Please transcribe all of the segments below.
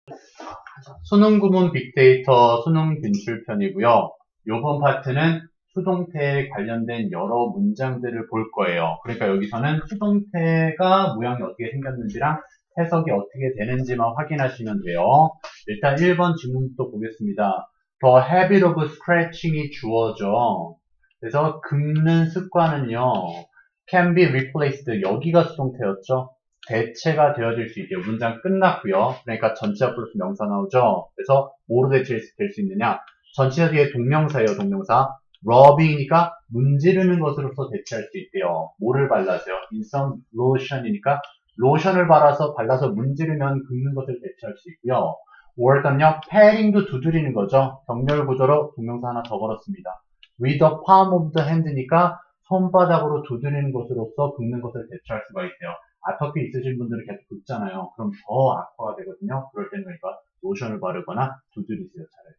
수능 구문 빅데이터 수능 빈출편이고요. 요번 파트는 수동태에 관련된 여러 문장들을 볼 거예요. 그러니까 여기서는 수동태가 모양이 어떻게 생겼는지랑 해석이 어떻게 되는지만 확인하시면 돼요. 일단 1번 지문부터 보겠습니다. The habit of scratching이 주어져. 그래서 긁는 습관은요, can be replaced. 여기가 수동태였죠. 대체가 되어질 수 있대요. 문장 끝났고요. 그러니까 전치사 플러스 명사 나오죠. 그래서 뭐로 대체될 수 있느냐? 전치사 뒤에 동명사예요. 동명사. rubbing이니까 문지르는 것으로서 대체할 수 있대요. 뭐를 발라서요? in some lotion이니까 로션을 발라서 문지르면 긁는 것을 대체할 수 있고요. or는요, 패딩도 두드리는 거죠. 병렬 구조로 동명사 하나 더 걸었습니다. with the palm of the hand니까 손바닥으로 두드리는 것으로서 긁는 것을 대체할 수가 있대요. 아토피 있으신 분들은 계속 긁잖아요. 그럼 더 악화가 되거든요. 그럴 때는 그러니까 로션을 바르거나 두드리세요. 차라리.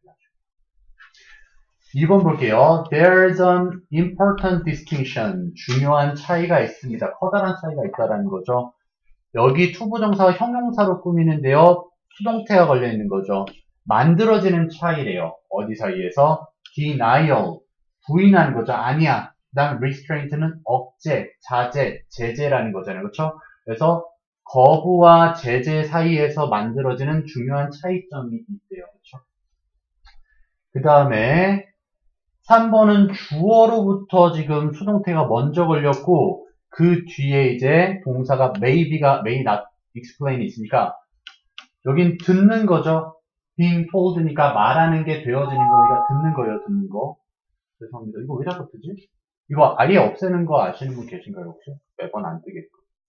2번 볼게요. There's an important distinction. 중요한 차이가 있습니다. 커다란 차이가 있다라는 거죠. 여기 투부정사가 형용사로 꾸미는데요. 수동태가 걸려있는 거죠. 만들어지는 차이래요. 어디 사이에서? denial. 부인하는 거죠. 아니야. 그 다음 restraint는 억제, 자제, 제재라는 거잖아요. 그렇죠? 그래서 거부와 제재 사이에서 만들어지는 중요한 차이점이 있대요. 그렇죠? 그 다음에 3번은 주어로부터 지금 수동태가 먼저 걸렸고 그 뒤에 이제 동사가 may not explain이 있으니까 여긴 듣는 거죠. being told니까 말하는 게 되어지는 거니까 듣는 거예요. 듣는 거. 죄송합니다. 이거 왜 자꾸 뜨지? 이거 아예 없애는 거 아시는 분 계신가요? 혹시? 매번 안 뜨게끔.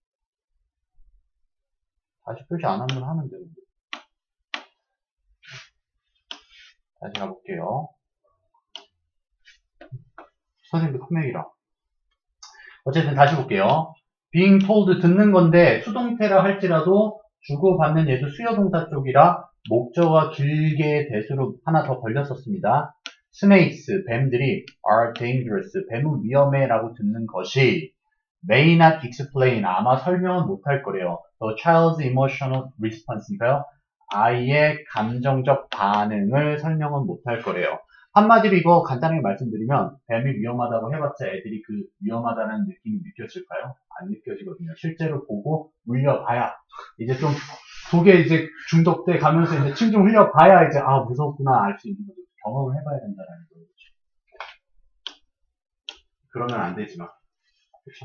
다시 표시 안 하면 하면 되는데. 다시 가볼게요. 선생님도 큰맥이라. 어쨌든 다시 볼게요. being told 듣는 건데 수동태라 할지라도 주고받는 얘도 수요동사 쪽이라 목적어가 길게 대수로 하나 더 걸렸었습니다. snakes, 뱀들이 are dangerous, 뱀은 위험해 라고 듣는 것이 may not explain, 아마 설명은 못할 거래요. The child's emotional response니까요. 아이의 감정적 반응을 설명은 못할 거래요. 한마디로 이거 간단하게 말씀드리면 뱀이 위험하다고 해봤자 애들이 그 위험하다는 느낌이 느껴질까요? 안 느껴지거든요. 실제로 보고 물려봐야 이제 좀 독에 이제 중독돼 가면서 이제 침 좀 흘려봐야 이제 아 무섭구나 알 수 있는 거죠. 경험을 해봐야 된다는 거죠. 그러면 안 되지만 그렇죠?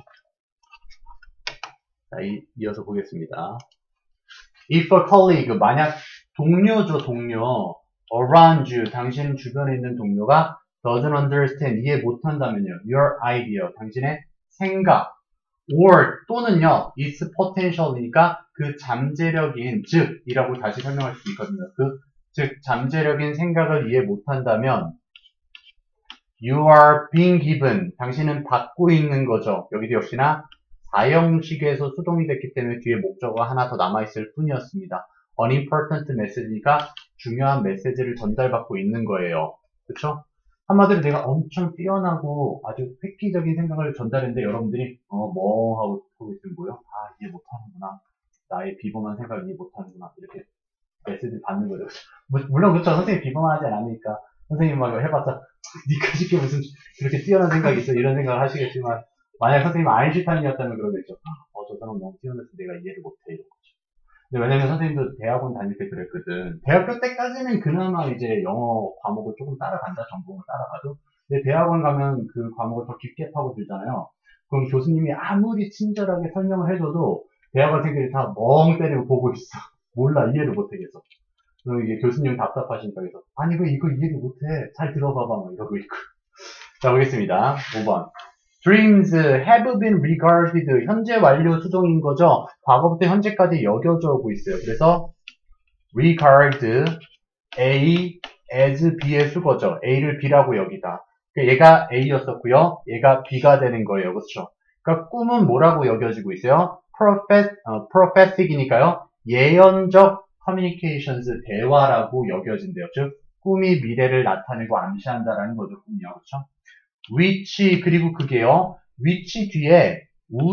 자, 이어서 보겠습니다. If a colleague, 만약 동료죠, 동료. around you, 당신 주변에 있는 동료가 doesn't understand, 이해 못한다면요. your idea, 당신의 생각. or 또는요. is potential이니까 그 잠재력인 즉 이라고 다시 설명할 수 있거든요. 즉 잠재력인 생각을 이해 못한다면 you are being given, 당신은 받고 있는 거죠. 여기도 역시나 사형식에서 수동이 됐기 때문에 뒤에 목적어가 하나 더 남아있을 뿐이었습니다. unimportant message니까 중요한 메시지를 전달받고 있는 거예요. 그쵸? 한마디로 내가 엄청 뛰어나고 아주 획기적인 생각을 전달했는데 여러분들이 뭐 하고 있으면 뭐요? 아 이해 못하는구나. 나의 비범한 생각을 이해 못하는구나. 이렇게 메시지를 받는 거죠. 물론 그쵸. 선생님 비범하지 않으니까 선생님 막 해봤자 니까 쉽게 무슨 그렇게 뛰어난 생각이 있어 이런 생각을 하시겠지만 만약 선생님 아인슈타인이었다면 그러겠죠. 저 사람 너무 뛰어나서 내가 이해를 못해 이런 거죠. 근데 왜냐면 선생님도 대학원 다닐 때 그랬거든. 대학교 때까지는 그나마 이제 영어 과목을 조금 따라간다, 전공을 따라가도. 근데 대학원 가면 그 과목을 더 깊게 파고들잖아요. 그럼 교수님이 아무리 친절하게 설명을 해줘도 대학원생들이 다 멍 때리고 보고 있어. 몰라, 이해를 못하겠어. 그럼 이게 교수님 답답하시니까 그래서 아니 이거 이해를 못해. 잘 들어봐봐. 막 이러고 있고. 자, 보겠습니다. 5번. Dreams have been regarded. 현재 완료 수동인 거죠. 과거부터 현재까지 여겨져 오고 있어요. 그래서 regard A as B의 수거죠. A를 B라고 여기다. 얘가 A였었고요. 얘가 B가 되는 거예요. 그렇죠? 그러니까 꿈은 뭐라고 여겨지고 있어요? prophetic이니까요. 예언적 communications, 대화라고 여겨진대요. 즉 꿈이 미래를 나타내고 암시한다라는 거죠. 꿈이요. 그렇죠? which 그리고 그게요. which 뒤에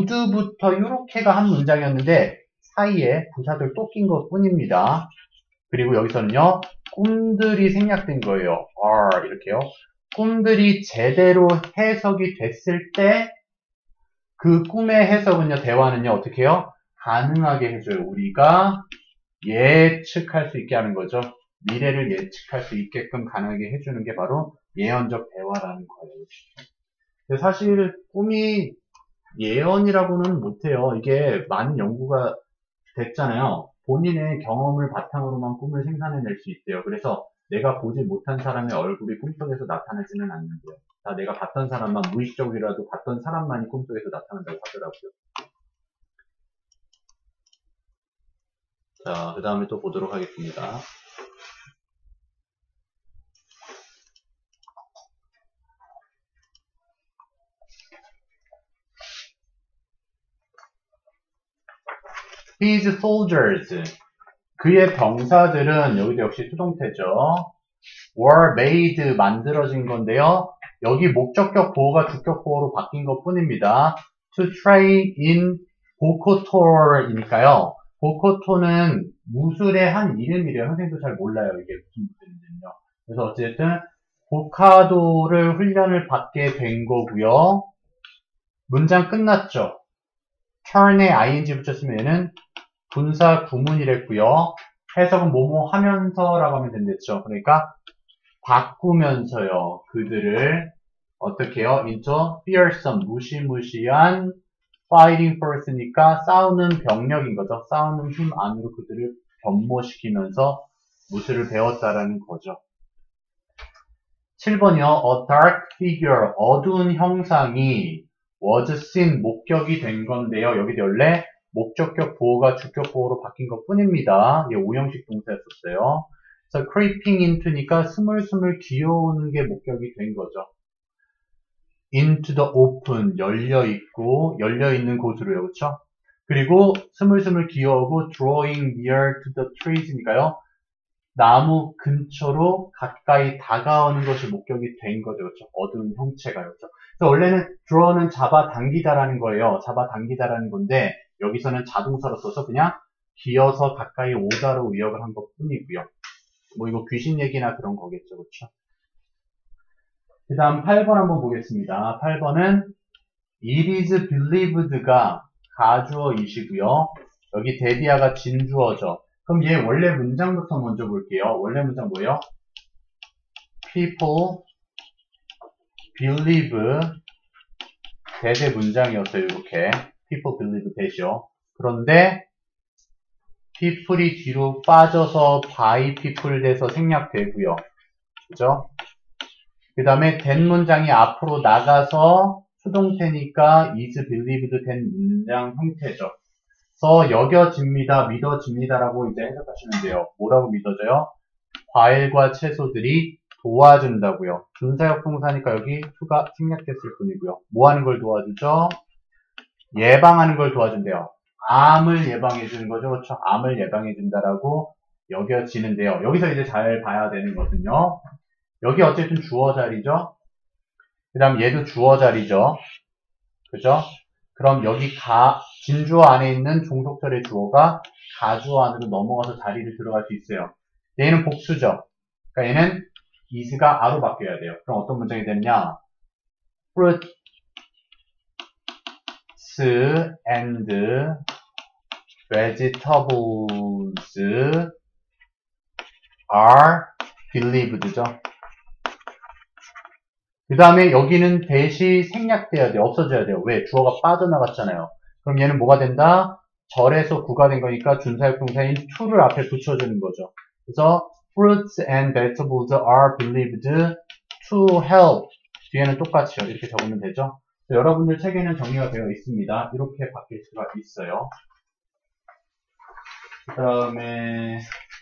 would부터 이렇게가 한 문장이었는데 사이에 부사들 또 낀 것 뿐입니다. 그리고 여기서는요, 꿈들이 생략된 거예요. are 이렇게요. 꿈들이 제대로 해석이 됐을 때 그 꿈의 해석은요, 대화는요, 어떻게 해요? 가능하게 해줘요. 우리가 예측할 수 있게 하는 거죠. 미래를 예측할 수 있게끔 가능하게 해주는 게 바로 예언적 대화라는 거예요. 근데 사실 꿈이 예언이라고는 못해요. 이게 많은 연구가 됐잖아요. 본인의 경험을 바탕으로만 꿈을 생산해낼 수 있대요. 그래서 내가 보지 못한 사람의 얼굴이 꿈속에서 나타나지는 않는데요. 다 내가 봤던 사람만, 무의식적이라도 봤던 사람만이 꿈속에서 나타난다고 하더라고요. 자, 그 다음에 또 보도록 하겠습니다. His soldiers. 그의 병사들은, 여기도 역시 수동태죠. were made, 만들어진 건데요. 여기 목적격 보호가 주격 보호로 바뀐 것 뿐입니다. to train in 보코토르이니까요. 보코토는 무술의 한 이름이래요. 선생님도 잘 몰라요. 이게 무슨 무술인지는요. 그래서 어쨌든 보카도를 훈련을 받게 된 거고요. 문장 끝났죠. turn에 ing 붙였으면 얘는 분사 구문이랬고요. 해석은 뭐뭐 하면서라고 하면 된댔죠. 그러니까 바꾸면서요. 그들을 어떻게 해요? into fearsome, 무시무시한 fighting force니까 싸우는 병력인 거죠. 싸우는 힘 안으로 그들을 변모시키면서 무술을 배웠다라는 거죠. 7번이요. A dark figure, 어두운 형상이 was seen, 목격이 된 건데요. 여기 원래 목적격 보호가 주격 보호로 바뀐 것 뿐입니다. 이게 오형식 동사였었어요. 그래서 creeping into니까 스물스물 기어오는 게 목격이 된 거죠. into the open, 열려있고, 열려있는 곳으로요. 그렇죠? 그리고 스물스물 기어오고 drawing near to the trees니까요. 나무 근처로 가까이 다가오는 것이 목격이 된 거죠. 그렇죠? 어두운 형체가요. 그렇죠? 그래서 원래는 draw는 잡아당기다라는 거예요. 잡아당기다라는 건데 여기서는 자동사로 써서 그냥 기어서 가까이 오다로 의역을 한 것 뿐이고요. 뭐 이거 귀신 얘기나 그런 거겠죠. 그렇죠? 그 다음 8번 한번 보겠습니다. 8번은 it is believed가 가주어이시고요. 여기 데디아가 진주어죠. 그럼 얘 원래 문장부터 먼저 볼게요. 원래 문장 뭐예요? People believe 대세 문장이었어요. 이렇게 People believe 대시요. 그런데 people이 뒤로 빠져서 by people 돼서 생략되고요. 그죠? 그 다음에 된 문장이 앞으로 나가서 수동태니까 is believed 된 문장 형태죠. 그래서 여겨집니다, 믿어집니다라고 이제 해석하시면 돼요. 뭐라고 믿어져요? 과일과 채소들이 도와준다고요. 준사역 동사니까 여기 to가 생략됐을 뿐이고요. 뭐 하는 걸 도와주죠? 예방하는 걸 도와준대요. 암을 예방해주는 거죠. 그렇죠? 암을 예방해준다라고 여겨지는데요. 여기서 이제 잘 봐야 되는 것은요. 여기 어쨌든 주어 자리죠. 그 다음 얘도 주어 자리죠. 그죠? 그럼 여기 진주어 안에 있는 종속절의 주어가 가주어 안으로 넘어가서 자리를 들어갈 수 있어요. 얘는 복수죠. 그러니까 얘는 is가 a로 바뀌어야 돼요. 그럼 어떤 문장이 되느냐? fruits and vegetables are believed죠. 그 다음에 여기는 대시 생략돼야 돼요. 없어져야 돼요. 왜? 주어가 빠져나갔잖아요. 그럼 얘는 뭐가 된다? 절에서 구가 된 거니까 준사역 동사인 to를 앞에 붙여주는 거죠. 그래서 fruits and vegetables are believed to help. 뒤에는 똑같이요. 이렇게 적으면 되죠. 여러분들 책에는 정리가 되어 있습니다. 이렇게 바뀔 수가 있어요. 그 다음에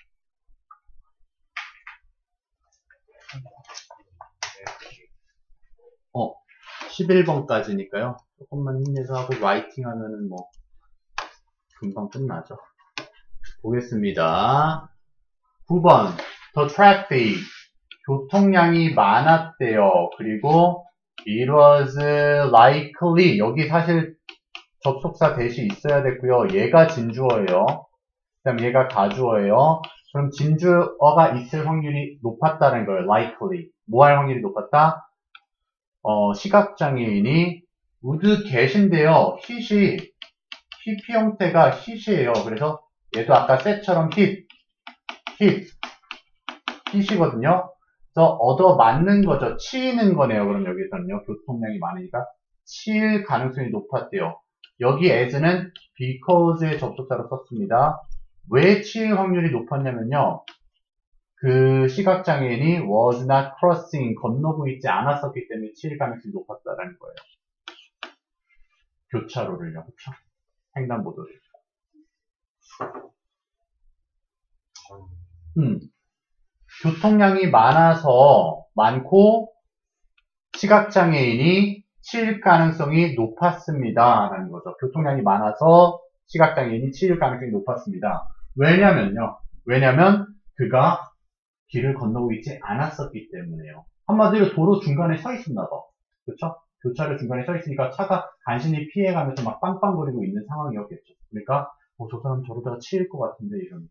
11번까지니까요. 조금만 힘내서 하고 라이팅 하면은 뭐 금방 끝나죠. 보겠습니다. 9번 The traffic 교통량이 많았대요. 그리고 it was likely 여기 사실 접속사 대시 있어야 됐고요. 얘가 진주어예요. 그 다음 얘가 가주어예요. 그럼 진주어가 있을 확률이 높았다는 거예요. likely. 뭐 할 확률이 높았다? 시각장애인이 would get인데요. he 형태가 hit이에요. 그래서 얘도 아까 set처럼 hit이거든요. 그래서 얻어 맞는 거죠. 치이는 거네요. 그럼 여기서는요. 교통량이 많으니까 치일 가능성이 높았대요. 여기 as는 because의 접속사로 썼습니다. 왜 치일 확률이 높았냐면요. 그 시각장애인이 was not crossing, 건너고 있지 않았었기 때문에 치일 가능성이 높았다라는 거예요. 교차로를요. 그쵸? 횡단보도를. 교통량이 많고 시각장애인이 치일 가능성이 높았습니다. 라는 거죠. 교통량이 많아서 시각장애인이 치일 가능성이 높았습니다. 왜냐면 그가 길을 건너고 있지 않았었기 때문에요. 한마디로 도로 중간에 서 있었나 봐. 그쵸? 교차로 중간에 서 있으니까 차가 간신히 피해가면서 막 빵빵거리고 있는 상황이었겠죠. 그러니까 저 사람 저러다가 치일 것 같은데 이런.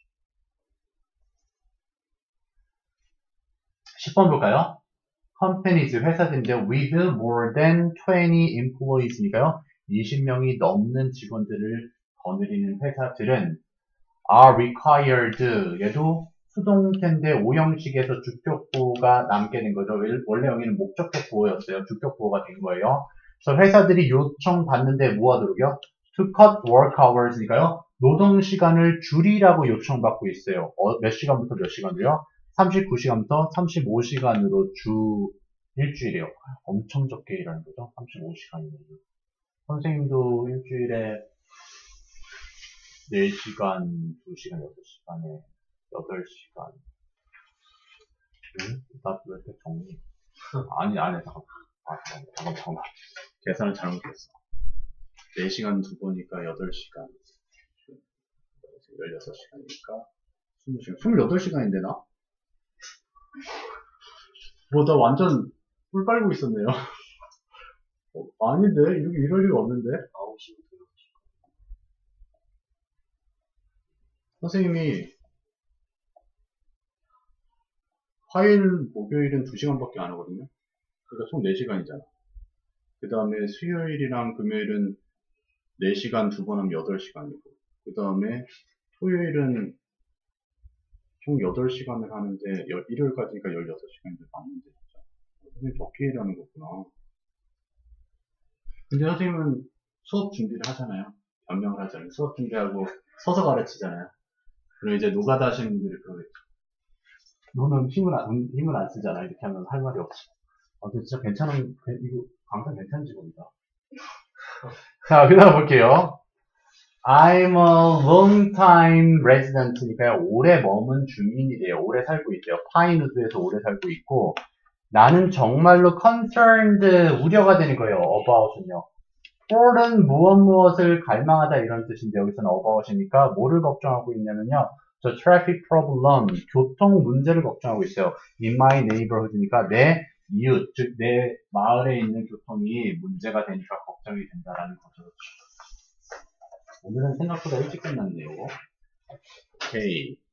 10번 볼까요? companies, 회사들인데 with more than 20 employees니까요. 20명이 넘는 직원들을 거느리는 회사들은 are required, 얘도 수동태인데 오형식에서 주격보가 남게 된 거죠. 원래 여기는 목적격 보호였어요. 주격보호가 된 거예요. 그래서 회사들이 요청받는데 뭐 하도록요? to cut work hours니까요. 노동시간을 줄이라고 요청받고 있어요. 몇 시간부터 몇 시간으로요? 39시간부터 35시간으로 주 일주일이요. 엄청 적게 일하는 거죠. 35시간이면. 선생님도 일주일에 4시간, 2시간, 6시간에 8시간. 나 왜 이렇게 정리? 아니, 잠깐만. 계산을 잘못했어. 4시간 2번이니까 8시간. 16시간이니까 20시간. 28시간인데, 나? 나 완전 꿀 빨고 있었네요. 아닌데? 이렇게 이럴 리가 없는데? 9시부터 6시. 선생님이 화요일, 목요일은 2시간밖에 안 하거든요. 그러니까 총 4시간이잖아. 그 다음에 수요일이랑 금요일은 4시간 2번 하면 8시간이고, 그 다음에 토요일은 총 8시간을 하는데, 일요일까지니까 16시간인데 맞는데, 진짜. 선생님 적게 일하는 거구나. 근데 선생님은 수업 준비를 하잖아요. 변명을 하잖아요. 수업 준비하고 서서 가르치잖아요. 그럼 이제 노가다 하시는 분들이 그러겠죠. 너는 힘을 안 쓰잖아. 이렇게 하면 할 말이 없어. 근데 진짜 이거 강사 괜찮은 직업이다. 자, 그 다음 볼게요. I'm a long time resident니까요. 오래 머문 주민이래요. 오래 살고 있대요. 파인우드에서 오래 살고 있고, 나는 정말로 concerned, 우려가 되는 거예요. about은요. for은 무엇을 갈망하다 이런 뜻인데 여기서는 about이니까 뭐를 걱정하고 있냐면요. The traffic problem, 교통 문제를 걱정하고 있어요. In my neighborhood니까 내 이웃, 즉 내 마을에 있는 교통이 문제가 되니까 걱정이 된다라는 거죠. 오늘은 생각보다 일찍 끝났네요. 오케이.